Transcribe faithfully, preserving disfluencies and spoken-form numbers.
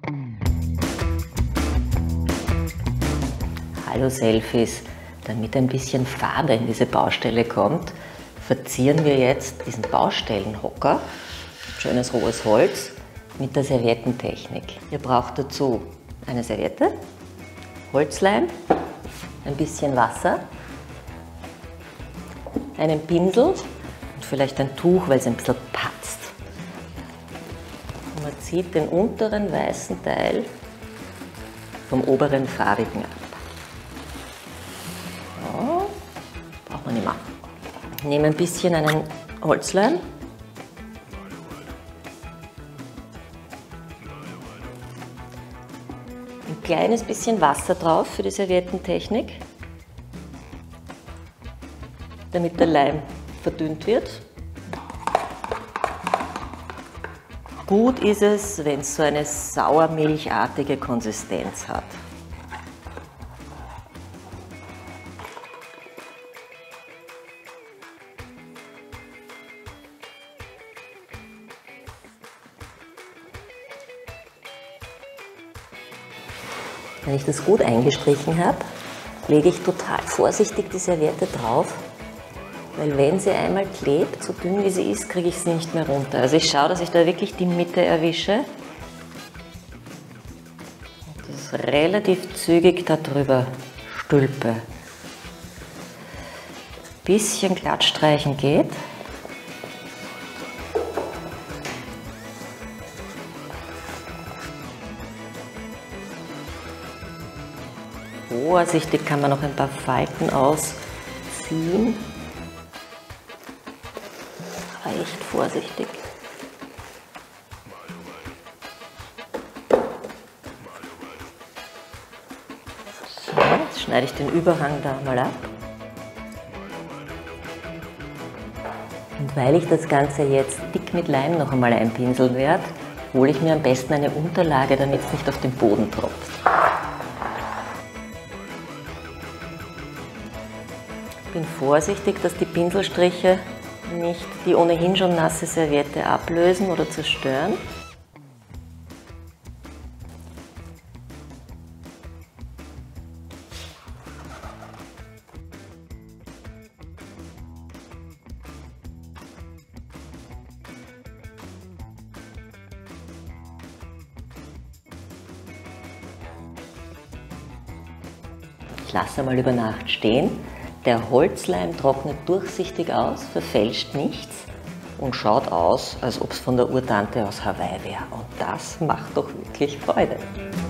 Hallo Selfies, damit ein bisschen Farbe in diese Baustelle kommt, verzieren wir jetzt diesen Baustellenhocker, schönes rohes Holz, mit der Serviettentechnik. Ihr braucht dazu eine Serviette, Holzleim, ein bisschen Wasser, einen Pinsel und vielleicht ein Tuch, weil es ein bisschen patzt. Und man zieht den unteren weißen Teil vom oberen farbigen ab. So, braucht man nicht mehr. Ich nehme ein bisschen einen Holzleim. Ein kleines bisschen Wasser drauf für die Serviettentechnik, damit der Leim verdünnt wird. Gut ist es, wenn es so eine sauermilchartige Konsistenz hat. Wenn ich das gut eingestrichen habe, lege ich total vorsichtig die Serviette drauf, weil wenn sie einmal klebt, so dünn wie sie ist, kriege ich sie nicht mehr runter. Also ich schaue, dass ich da wirklich die Mitte erwische und das relativ zügig darüber stülpe. Bisschen glatt streichen geht. Vorsichtig kann man noch ein paar Falten ausziehen, aber echt vorsichtig. So, jetzt schneide ich den Überhang da mal ab. Und weil ich das Ganze jetzt dick mit Leim noch einmal einpinseln werde, hole ich mir am besten eine Unterlage, damit es nicht auf den Boden tropft. Ich bin vorsichtig, dass die Pinselstriche nicht die ohnehin schon nasse Serviette ablösen oder zerstören. Ich lasse mal über Nacht stehen. Der Holzleim trocknet durchsichtig aus, verfälscht nichts und schaut aus, als ob es von der Urtante aus Hawaii wäre. Und das macht doch wirklich Freude.